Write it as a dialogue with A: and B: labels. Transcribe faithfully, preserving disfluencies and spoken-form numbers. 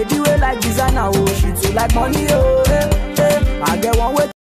A: baby way like designer, oh, she too like money, oh, eh, eh. I get one way